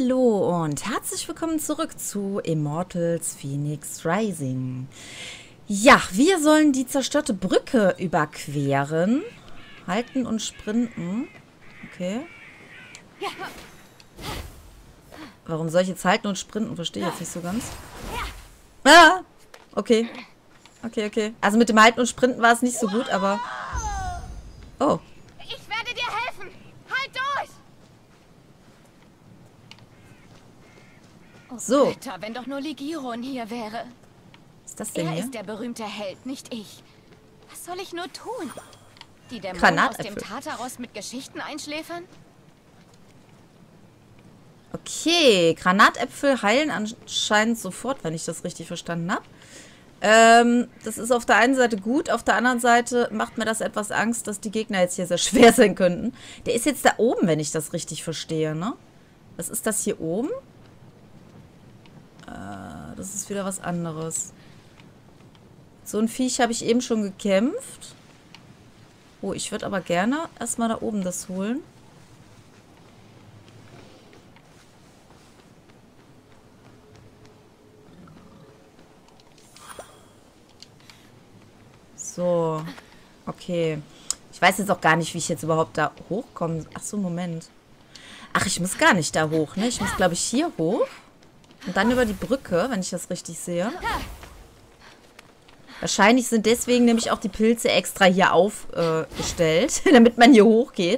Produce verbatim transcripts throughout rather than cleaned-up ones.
Hallo und herzlich willkommen zurück zu Immortals Fenyx Rising. Ja, wir sollen die zerstörte Brücke überqueren. Halten und sprinten. Okay. Warum soll ich jetzt halten und sprinten? Verstehe ich jetzt nicht so ganz. Ah! Okay. Okay, okay. Also mit dem Halten und Sprinten war es nicht so gut, aber... Oh. Ich werde dir helfen. Halt durch! Oh, so. Götter, wenn doch nur Ligiron hier wäre. Was ist das denn Er hier? ist der berühmte Held, nicht ich. Was soll ich nur tun? Die Dämonen aus dem Tartaros mit Geschichten einschläfern? Okay, Granatäpfel heilen anscheinend sofort, wenn ich das richtig verstanden habe. Ähm, das ist auf der einen Seite gut, auf der anderen Seite macht mir das etwas Angst, dass die Gegner jetzt hier sehr schwer sein könnten. Der ist jetzt da oben, wenn ich das richtig verstehe, ne? Was ist das hier oben? Äh, das ist wieder was anderes. So ein Viech habe ich eben schon gekämpft. Oh, ich würde aber gerne erstmal da oben das holen. So, okay. Ich weiß jetzt auch gar nicht, wie ich jetzt überhaupt da hochkomme. Ach so, Moment. Ach, ich muss gar nicht da hoch, ne? Ich muss, glaube ich, hier hoch. Und dann über die Brücke, wenn ich das richtig sehe. Wahrscheinlich sind deswegen nämlich auch die Pilze extra hier aufgestellt, äh, damit man hier hochgeht.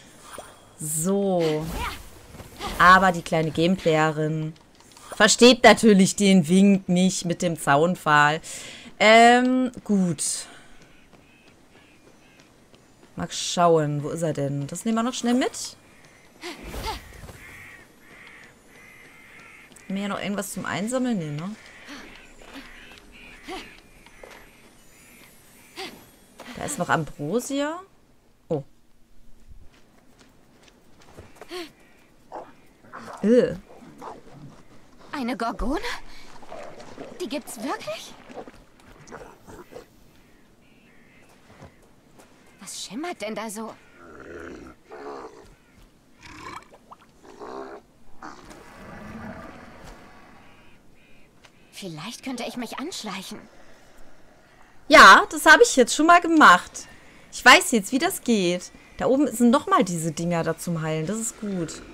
So. Aber die kleine Gameplayerin versteht natürlich den Wink nicht mit dem Zaunpfahl. Ähm, gut. Mal schauen, wo ist er denn? Das nehmen wir noch schnell mit. Haben wir hier noch irgendwas zum Einsammeln? Nee, ne? Da ist noch Ambrosia. Oh. Äh. Eine Gorgone? Die gibt's wirklich? Was schimmert denn da so? Vielleicht könnte ich mich anschleichen. Ja, das habe ich jetzt schon mal gemacht. Ich weiß jetzt, wie das geht. Da oben sind nochmal diese Dinger da zum Heilen. Das ist gut.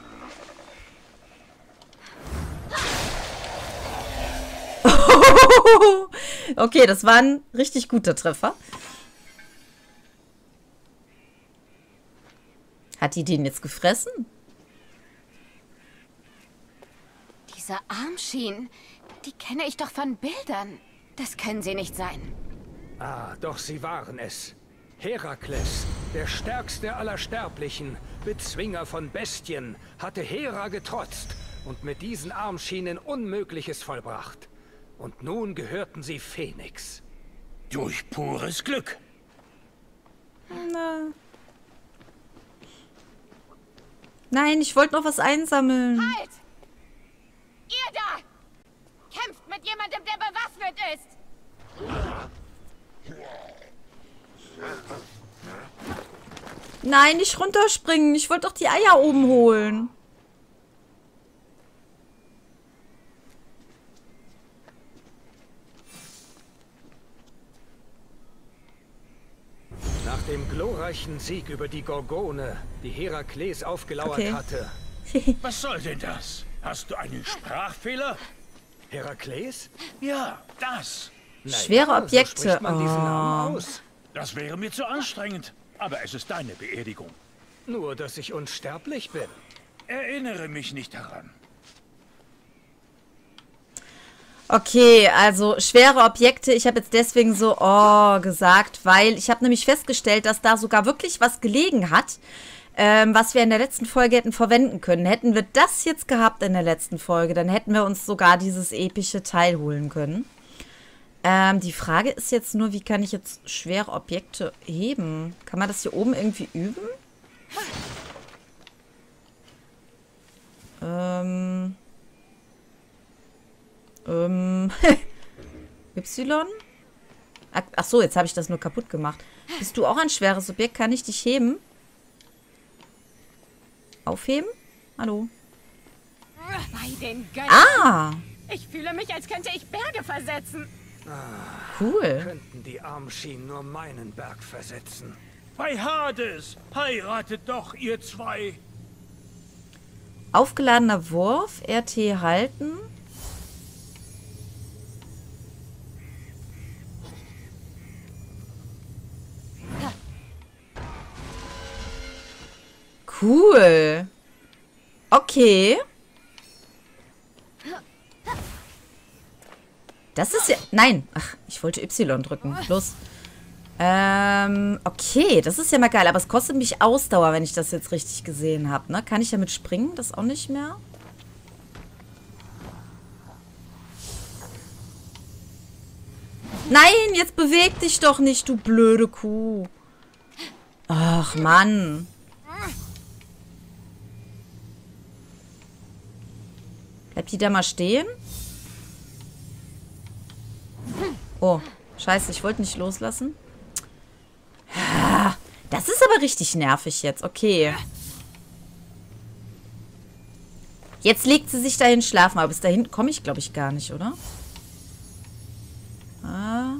Okay, das war ein richtig guter Treffer. Hat die den jetzt gefressen? Diese Armschienen, die kenne ich doch von Bildern. Das können sie nicht sein. Ah, doch sie waren es. Herakles, der stärkste aller Sterblichen, Bezwinger von Bestien, hatte Hera getrotzt und mit diesen Armschienen Unmögliches vollbracht. Und nun gehörten sie Phönix. Durch pures Glück. Na. Nein, ich wollte noch was einsammeln. Halt! Ihr da! Kämpft mit jemandem, der bewaffnet ist! Nein, nicht runterspringen. Ich wollte doch die Eier oben holen. Nach dem glorreichen Sieg über die Gorgone, die Herakles aufgelauert Okay. hatte. Was soll denn das? Hast du einen Sprachfehler? Herakles? Ja, das. Naja, Schwere Objekte. So spricht man diesen Namen Oh. aus. Das wäre mir zu anstrengend. Aber es ist deine Beerdigung. Nur, dass ich unsterblich bin. Erinnere mich nicht daran. Okay, also schwere Objekte. Ich habe jetzt deswegen so oh gesagt, weil ich habe nämlich festgestellt, dass da sogar wirklich was gelegen hat, ähm, was wir in der letzten Folge hätten verwenden können. Hätten wir das jetzt gehabt in der letzten Folge, dann hätten wir uns sogar dieses epische Teil holen können. Ähm, die Frage ist jetzt nur, wie kann ich jetzt schwere Objekte heben? Kann man das hier oben irgendwie üben? Ähm... Ähm, Y? Ach, ach so, jetzt habe ich das nur kaputt gemacht. Bist du auch ein schweres Objekt? Kann ich dich heben? Aufheben? Hallo? Bei den Göttern. Ah! Ich fühle mich, als könnte ich Berge versetzen. Cool. Könnten die Armschienen nur meinen Berg versetzen. Bei Hades! Heiratet doch, ihr zwei! Aufgeladener Wurf, R T halten. Cool. Okay. Das ist ja... Nein. Ach, ich wollte Y drücken. Los. Ähm, okay. Das ist ja mal geil. Aber es kostet mich Ausdauer, wenn ich das jetzt richtig gesehen habe. Ne? Kann ich damit springen? Das auch nicht mehr? Nein, jetzt beweg dich doch nicht, du blöde Kuh. Ach, Mann. Bleibt die da mal stehen? Oh, scheiße, ich wollte nicht loslassen. Das ist aber richtig nervig jetzt. Okay. Jetzt legt sie sich dahin schlafen, aber bis dahin komme ich, glaube ich, gar nicht, oder? Ah.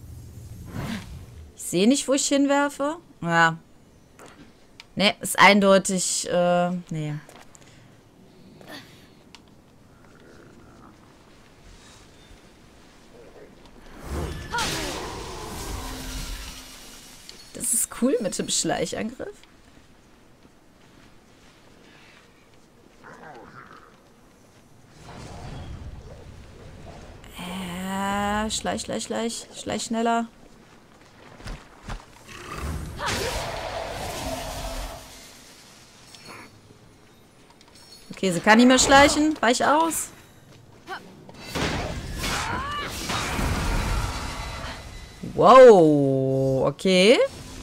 Ich sehe nicht, wo ich hinwerfe. Ja. Ne, ist eindeutig, äh, nee. Das ist cool mit dem Schleichangriff. Äh, schleich, schleich, schleich. Schleich schneller. Okay, sie kann nicht mehr schleichen. Weich aus. Wow, okay.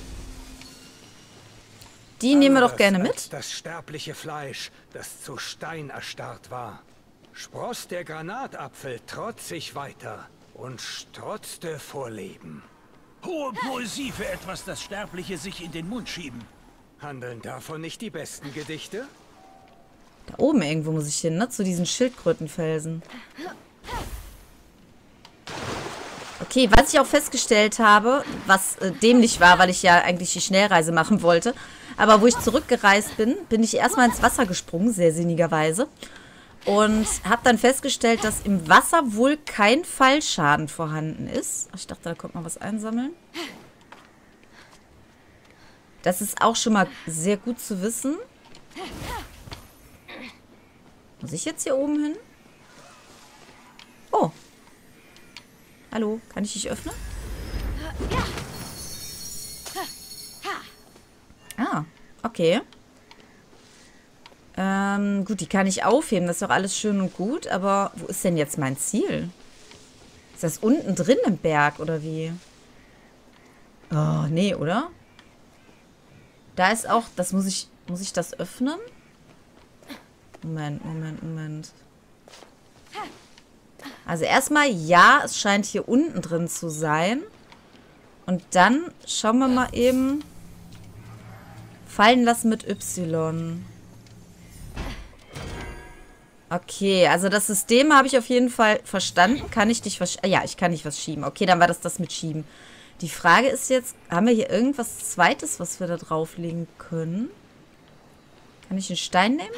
Die nehmen wir doch gerne mit. Das sterbliche Fleisch, das zu Stein erstarrt war, spross der Granatapfel trotzig weiter und strotzte vor Leben. Hohe Poesie für etwas, das Sterbliche sich in den Mund schieben. Handeln davon nicht die besten Gedichte? Da oben irgendwo muss ich hin, ne? Zu diesen Schildkrötenfelsen. Okay, was ich auch festgestellt habe, was äh, dämlich war, weil ich ja eigentlich die Schnellreise machen wollte, aber wo ich zurückgereist bin, bin ich erstmal ins Wasser gesprungen, sehr sinnigerweise, und habe dann festgestellt, dass im Wasser wohl kein Fallschaden vorhanden ist. Ach, ich dachte, da kommt mal was einsammeln. Das ist auch schon mal sehr gut zu wissen. Muss ich jetzt hier oben hin? Oh. Hallo, kann ich dich öffnen? Ah, okay. Ähm, gut, die kann ich aufheben. Das ist doch alles schön und gut. Aber wo ist denn jetzt mein Ziel? Ist das unten drin im Berg oder wie? Oh, nee, oder? Da ist auch, das muss ich, muss ich das öffnen? Moment, Moment, Moment. Also erstmal, ja, es scheint hier unten drin zu sein. Und dann schauen wir mal eben. Fallen lassen mit Y. Okay, also das System habe ich auf jeden Fall verstanden. Kann ich dich was... Ja, ich kann nicht was schieben. Okay, dann war das das mit Schieben. Die Frage ist jetzt, haben wir hier irgendwas Zweites, was wir da drauflegen können? Kann ich einen Stein nehmen?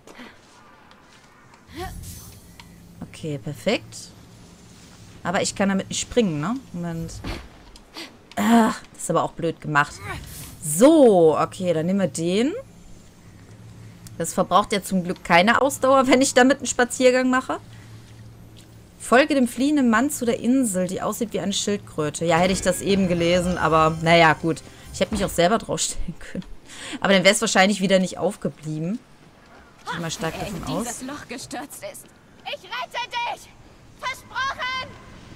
Okay, perfekt. Aber ich kann damit nicht springen, ne? Moment. Ach, das ist aber auch blöd gemacht. So, okay, dann nehmen wir den. Das verbraucht ja zum Glück keine Ausdauer, wenn ich damit einen Spaziergang mache. Folge dem fliehenden Mann zu der Insel, die aussieht wie eine Schildkröte. Ja, hätte ich das eben gelesen, aber naja, gut. Ich hätte mich auch selber draufstellen können. Aber dann wäre es wahrscheinlich wieder nicht aufgeblieben. Ich gehe mal stark davon aus. In dieses Loch gestürzt ist. Ich rette dich! Versprochen!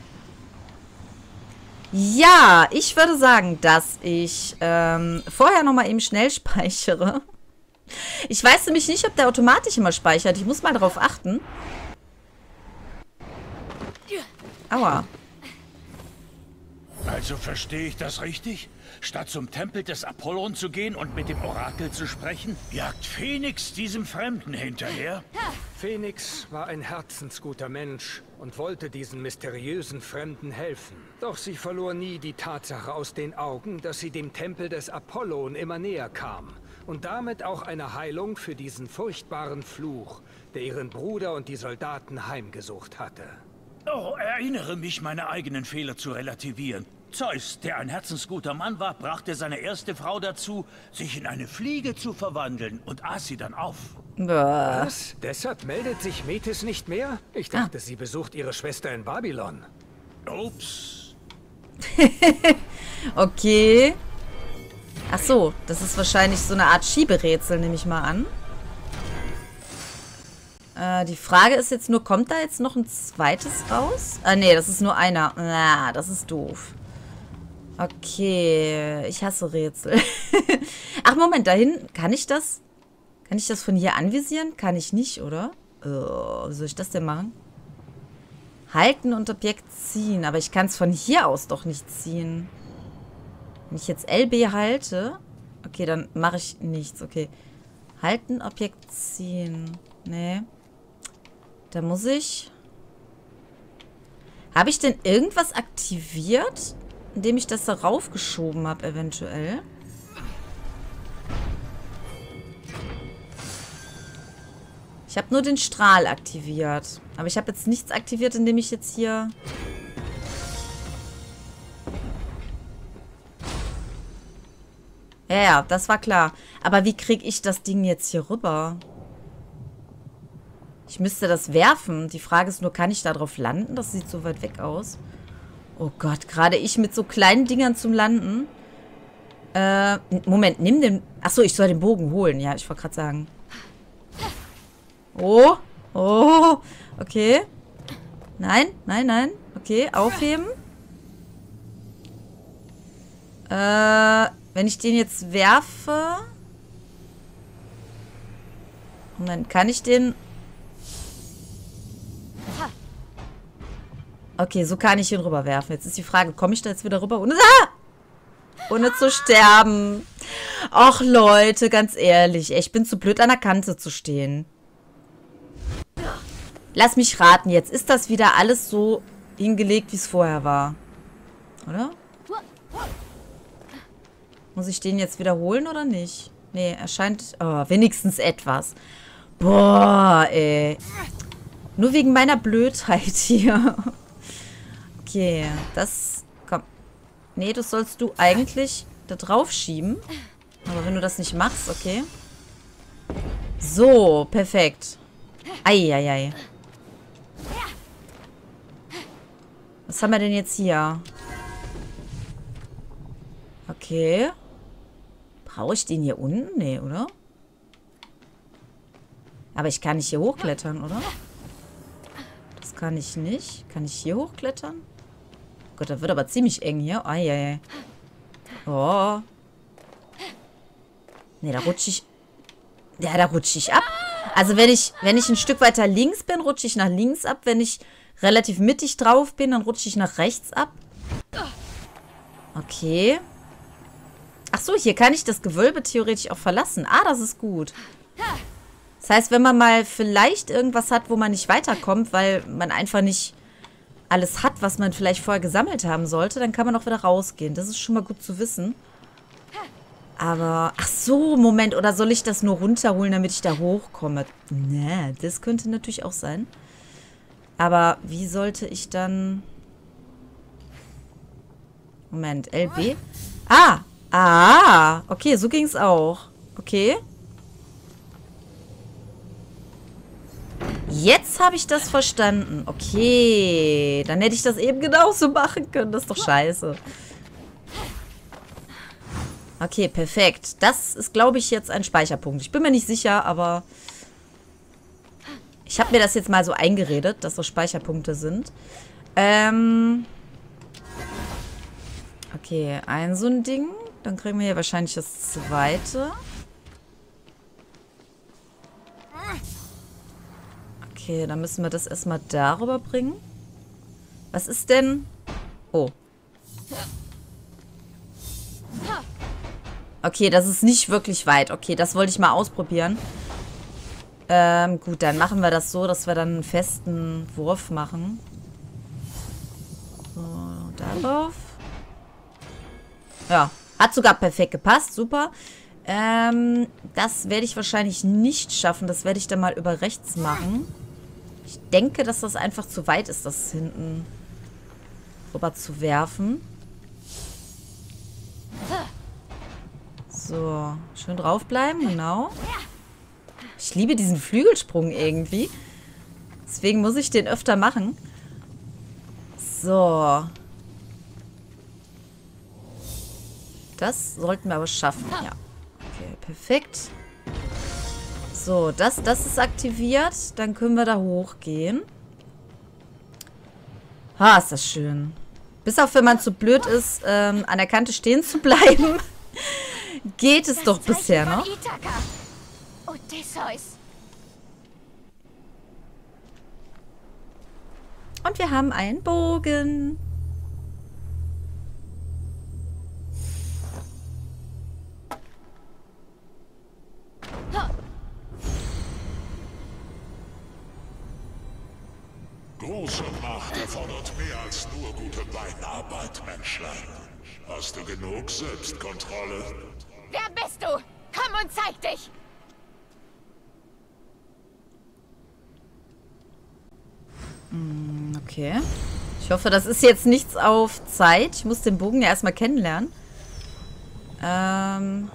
Ja, ich würde sagen, dass ich ähm, vorher nochmal eben schnell speichere. Ich weiß nämlich nicht, ob der automatisch immer speichert. Ich muss mal darauf achten. Aua. Also verstehe ich das richtig? Statt zum Tempel des Apollon zu gehen und mit dem Orakel zu sprechen, jagt Phoenix diesem Fremden hinterher? Phoenix war ein herzensguter Mensch und wollte diesen mysteriösen Fremden helfen. Doch sie verlor nie die Tatsache aus den Augen, dass sie dem Tempel des Apollon immer näher kam. Und damit auch eine Heilung für diesen furchtbaren Fluch, der ihren Bruder und die Soldaten heimgesucht hatte. Oh, erinnere mich, meine eigenen Fehler zu relativieren. Zeus, der ein herzensguter Mann war, brachte seine erste Frau dazu, sich in eine Fliege zu verwandeln und aß sie dann auf. Was? Deshalb meldet sich Metis nicht mehr? Ich dachte, ah. sie besucht ihre Schwester in Babylon. Ups. Okay. Ach so, das ist wahrscheinlich so eine Art Schieberätsel, nehme ich mal an. Äh, die Frage ist jetzt nur, kommt da jetzt noch ein zweites raus? Ah, nee, das ist nur einer. Na, das ist doof. Okay, ich hasse Rätsel. Ach, Moment, dahin, kann ich das? Kann ich das von hier anvisieren? Kann ich nicht, oder? Oh, wie soll ich das denn machen? Halten und Objekt ziehen. Aber ich kann es von hier aus doch nicht ziehen. Wenn ich jetzt L B halte... Okay, dann mache ich nichts. Okay. Halten, Objekt ziehen. Nee. Da muss ich... Habe ich denn irgendwas aktiviert, indem ich das da raufgeschoben habe, eventuell? Ich habe nur den Strahl aktiviert. Aber ich habe jetzt nichts aktiviert, indem ich jetzt hier... Ja, ja, das war klar. Aber wie kriege ich das Ding jetzt hier rüber? Ich müsste das werfen. Die Frage ist nur, kann ich da drauf landen? Das sieht so weit weg aus. Oh Gott, gerade ich mit so kleinen Dingern zum Landen. Äh, Moment, nimm den... Achso, ich soll den Bogen holen. Ja, ich wollte gerade sagen. Oh, oh, okay. Nein, nein, nein. Okay, aufheben. Äh, wenn ich den jetzt werfe... Moment, kann ich den... Okay, so kann ich ihn rüberwerfen. Jetzt ist die Frage, komme ich da jetzt wieder rüber? Ohne, ah! Ohne zu sterben. Och, Leute, ganz ehrlich. Ich bin zu blöd, an der Kante zu stehen. Lass mich raten jetzt. Ist das wieder alles so hingelegt, wie es vorher war? Oder? Muss ich den jetzt wiederholen oder nicht? Nee, er scheint... Oh, wenigstens etwas. Boah, ey. Nur wegen meiner Blödheit hier. Okay, das... Komm. Nee, das sollst du eigentlich da drauf schieben. Aber wenn du das nicht machst, okay. So, perfekt. Eieiei. Was haben wir denn jetzt hier? Okay. Brauche ich den hier unten? Nee, oder? Aber ich kann nicht hier hochklettern, oder? Das kann ich nicht. Kann ich hier hochklettern? Gott, das wird aber ziemlich eng hier. Eieiei. Oh. Nee, da rutsche ich... Ja, da rutsche ich ab. Also wenn ich, wenn ich ein Stück weiter links bin, rutsche ich nach links ab. Wenn ich relativ mittig drauf bin, dann rutsche ich nach rechts ab. Okay. Ach so, hier kann ich das Gewölbe theoretisch auch verlassen. Ah, das ist gut. Das heißt, wenn man mal vielleicht irgendwas hat, wo man nicht weiterkommt, weil man einfach nicht alles hat, was man vielleicht vorher gesammelt haben sollte, dann kann man auch wieder rausgehen. Das ist schon mal gut zu wissen. Aber, ach so, Moment, oder soll ich das nur runterholen, damit ich da hochkomme? Nee, das könnte natürlich auch sein. Aber wie sollte ich dann... Moment, L B? Ah, ah, okay, so ging es auch. Okay. Jetzt habe ich das verstanden. Okay, dann hätte ich das eben genauso machen können. Das ist doch scheiße. Okay, perfekt. Das ist, glaube ich, jetzt ein Speicherpunkt. Ich bin mir nicht sicher, aber ich habe mir das jetzt mal so eingeredet, dass das Speicherpunkte sind. Ähm okay, ein so ein Ding. Dann kriegen wir hier wahrscheinlich das zweite. Okay, dann müssen wir das erstmal darüber bringen. Was ist denn... Oh. Okay, das ist nicht wirklich weit. Okay, das wollte ich mal ausprobieren. Ähm, gut, dann machen wir das so, dass wir dann einen festen Wurf machen. So, darauf. Ja, hat sogar perfekt gepasst. Super. Ähm, das werde ich wahrscheinlich nicht schaffen. Das werde ich dann mal über rechts machen. Ich denke, dass das einfach zu weit ist, das hinten rüber zu werfen. So, schön draufbleiben, genau. Ich liebe diesen Flügelsprung irgendwie. Deswegen muss ich den öfter machen. So. Das sollten wir aber schaffen, ja. Okay, perfekt. So, das, das ist aktiviert. Dann können wir da hochgehen. Ha, ist das schön. Bis auf wenn man zu blöd ist, ähm, an der Kante stehen zu bleiben, geht es doch bisher noch. Und wir haben einen Bogen. Große Macht erfordert mehr als nur gute Beinarbeit, Menschlein. Hast du genug Selbstkontrolle? Wer bist du? Komm und zeig dich! Okay. Ich hoffe, das ist jetzt nichts auf Zeit. Ich muss den Bogen ja erstmal kennenlernen. Ähm...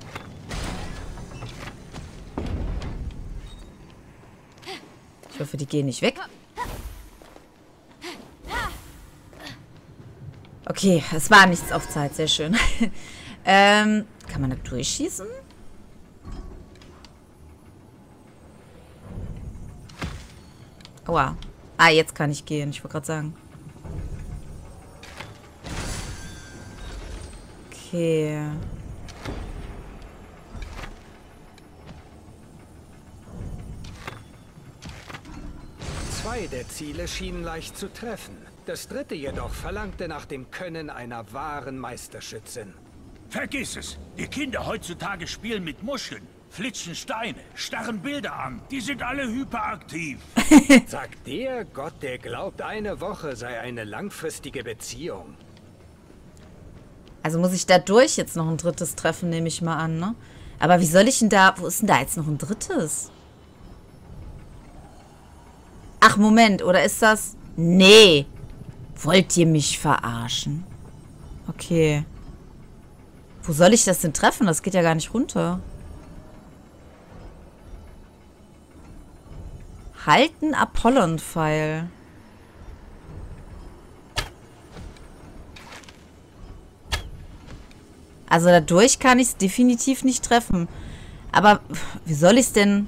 Ich hoffe, die gehen nicht weg. Okay, es war nichts auf Zeit. Sehr schön. ähm, kann man da durchschießen? Aua. Ah, jetzt kann ich gehen. Ich wollte gerade sagen. Okay. Zwei der Ziele schienen leicht zu treffen. Das dritte jedoch verlangte nach dem Können einer wahren Meisterschützin. Vergiss es! Die Kinder heutzutage spielen mit Muscheln, flitschen Steine, starren Bilder an. Die sind alle hyperaktiv. Sagt der Gott, der glaubt, eine Woche sei eine langfristige Beziehung. Also muss ich dadurch jetzt noch ein drittes treffen, nehme ich mal an, ne? Aber wie soll ich denn da... Wo ist denn da jetzt noch ein drittes? Ach, Moment. Oder ist das... Nee. Wollt ihr mich verarschen? Okay. Wo soll ich das denn treffen? Das geht ja gar nicht runter. Halten Apollon-Pfeil. Also dadurch kann ich es definitiv nicht treffen. Aber wie soll ich es denn...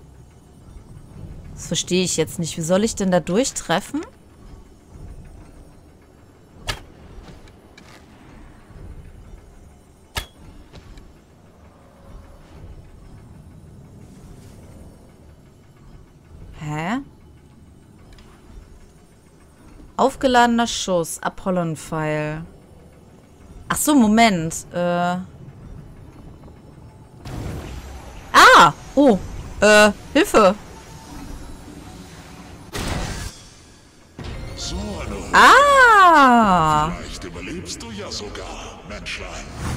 Das verstehe ich jetzt nicht. Wie soll ich denn da durchtreffen? Hä? Aufgeladener Schuss. Apollon-Pfeil. Ach so, Moment. Äh. Ah! Oh. Äh, Hilfe. So eine Ruhe. Ah! Vielleicht überlebst du ja sogar, Menschlein.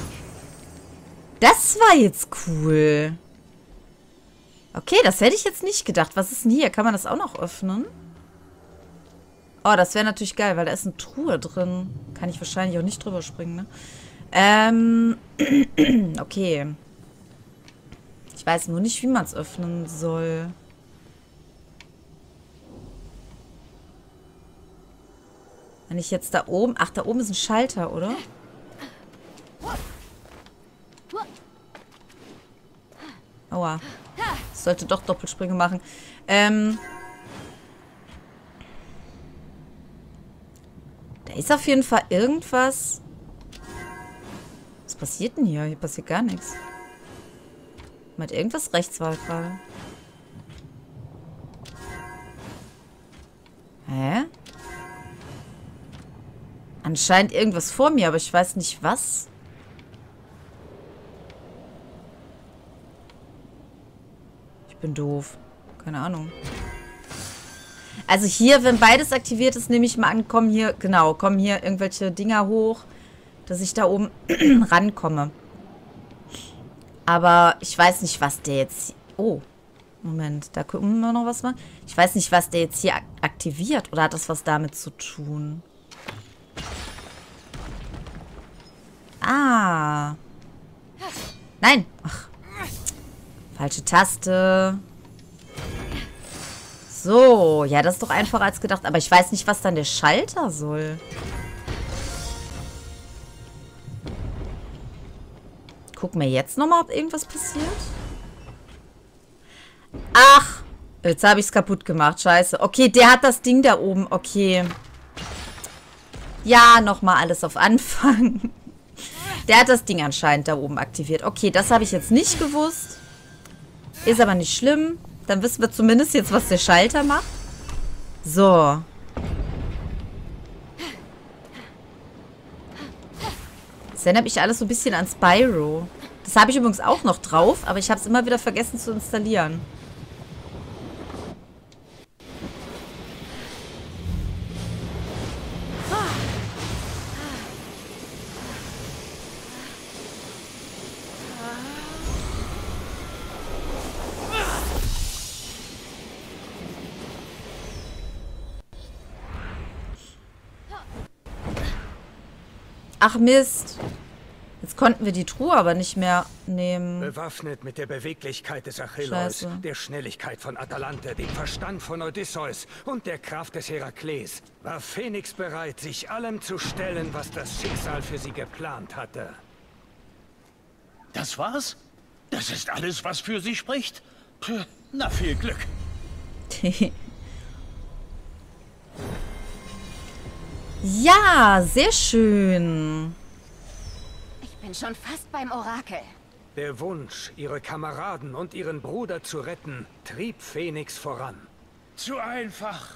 Das war jetzt cool. Okay, das hätte ich jetzt nicht gedacht. Was ist denn hier? Kann man das auch noch öffnen? Oh, das wäre natürlich geil, weil da ist eine Truhe drin. Kann ich wahrscheinlich auch nicht drüber springen, ne? Ähm, okay. Ich weiß nur nicht, wie man es öffnen soll. Wenn ich jetzt da oben... Ach, da oben ist ein Schalter, oder? Aua. Ich sollte doch Doppelsprünge machen. Ähm... Da ist auf jeden Fall irgendwas. Was passiert denn hier? Hier passiert gar nichts. Man hat irgendwas rechts war gerade. Hä? Anscheinend irgendwas vor mir, aber ich weiß nicht was. Ich bin doof. Keine Ahnung. Also hier, wenn beides aktiviert ist, nehme ich mal an, kommen hier, genau, kommen hier irgendwelche Dinger hoch, dass ich da oben rankomme. Aber ich weiß nicht, was der jetzt... Oh, Moment, da gucken wir noch was mal. Ich weiß nicht, was der jetzt hier ak aktiviert. Oder hat das was damit zu tun? Ah. Nein. Ach. Falsche Taste. So, ja, das ist doch einfacher als gedacht. Aber ich weiß nicht, was dann der Schalter soll. Gucken wir jetzt nochmal, ob irgendwas passiert. Ach, jetzt habe ich es kaputt gemacht. Scheiße. Okay, der hat das Ding da oben. Okay. Ja, nochmal alles auf Anfang. Der hat das Ding anscheinend da oben aktiviert. Okay, das habe ich jetzt nicht gewusst. Ist aber nicht schlimm. Dann wissen wir zumindest jetzt, was der Schalter macht. So. Das erinnert mich alles so ein bisschen an Spyro. Das habe ich übrigens auch noch drauf, aber ich habe es immer wieder vergessen zu installieren. Ach Mist. Jetzt konnten wir die Truhe aber nicht mehr nehmen. Bewaffnet mit der Beweglichkeit des Achilleus, Scheiße. der Schnelligkeit von Atalante, dem Verstand von Odysseus und der Kraft des Herakles, war Phoenix bereit, sich allem zu stellen, was das Schicksal für sie geplant hatte. Das war's? Das ist alles, was für sie spricht? Puh, na, viel Glück. Ja, sehr schön. Ich bin schon fast beim Orakel. Der Wunsch, ihre Kameraden und ihren Bruder zu retten, trieb Phoenix voran. Zu einfach.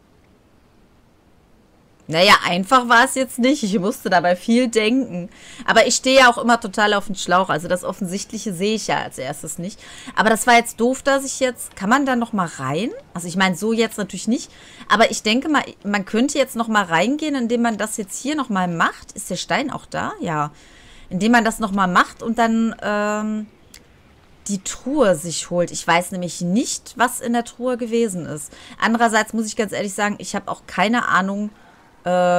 Naja, einfach war es jetzt nicht. Ich musste dabei viel denken. Aber ich stehe ja auch immer total auf den Schlauch. Also das Offensichtliche sehe ich ja als erstes nicht. Aber das war jetzt doof, dass ich jetzt... Kann man da noch mal rein? Also ich meine, so jetzt natürlich nicht. Aber ich denke mal, man könnte jetzt noch mal reingehen, indem man das jetzt hier noch mal macht. Ist der Stein auch da? Ja. Indem man das noch mal macht und dann ähm, die Truhe sich holt. Ich weiß nämlich nicht, was in der Truhe gewesen ist. Andererseits muss ich ganz ehrlich sagen, ich habe auch keine Ahnung... Äh,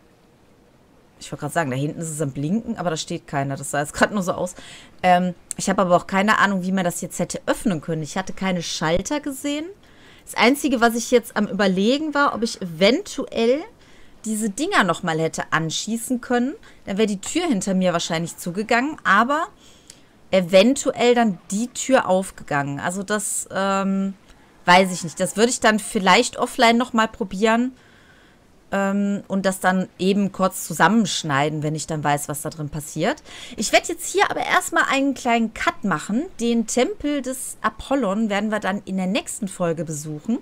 ich wollte gerade sagen, da hinten ist es am Blinken, aber da steht keiner. Das sah jetzt gerade nur so aus. Ähm, ich habe aber auch keine Ahnung, wie man das jetzt hätte öffnen können. Ich hatte keine Schalter gesehen. Das Einzige, was ich jetzt am Überlegen war, ob ich eventuell diese Dinger nochmal hätte anschießen können. Dann wäre die Tür hinter mir wahrscheinlich zugegangen, aber eventuell dann die Tür aufgegangen. Also das ähm, weiß ich nicht. Das würde ich dann vielleicht offline nochmal probieren. Ähm, und das dann eben kurz zusammenschneiden, wenn ich dann weiß, was da drin passiert. Ich werde jetzt hier aber erstmal einen kleinen Cut machen. Den Tempel des Apollon werden wir dann in der nächsten Folge besuchen.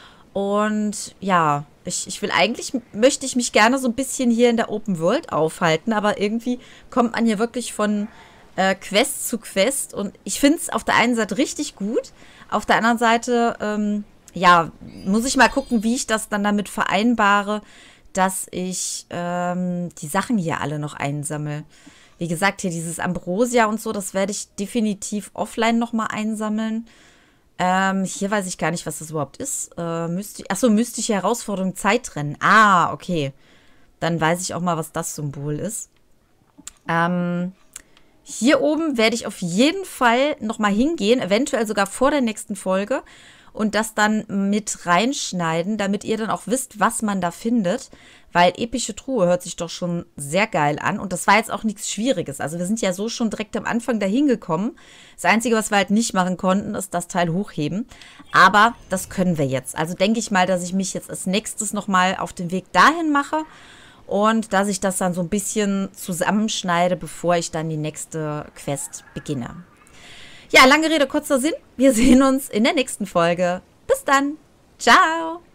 Und ja, ich, ich will eigentlich, möchte ich mich gerne so ein bisschen hier in der Open World aufhalten, aber irgendwie kommt man hier wirklich von äh, Quest zu Quest. Und ich finde es auf der einen Seite richtig gut, auf der anderen Seite... Ähm, ja, muss ich mal gucken, wie ich das dann damit vereinbare, dass ich ähm, die Sachen hier alle noch einsammle. Wie gesagt, hier dieses Ambrosia und so, das werde ich definitiv offline nochmal einsammeln. Ähm, hier weiß ich gar nicht, was das überhaupt ist. Äh, mystische, achso, mystische Herausforderung Zeitrennen. Ah, okay. Dann weiß ich auch mal, was das Symbol ist. Ähm, hier oben werde ich auf jeden Fall nochmal hingehen, eventuell sogar vor der nächsten Folge. Und das dann mit reinschneiden, damit ihr dann auch wisst, was man da findet. Weil epische Truhe hört sich doch schon sehr geil an. Und das war jetzt auch nichts Schwieriges. Also wir sind ja so schon direkt am Anfang dahin gekommen. Das Einzige, was wir halt nicht machen konnten, ist das Teil hochheben. Aber das können wir jetzt. Also denke ich mal, dass ich mich jetzt als nächstes nochmal auf den Weg dahin mache. Und dass ich das dann so ein bisschen zusammenschneide, bevor ich dann die nächste Quest beginne. Ja, lange Rede, kurzer Sinn. Wir sehen uns in der nächsten Folge. Bis dann. Ciao.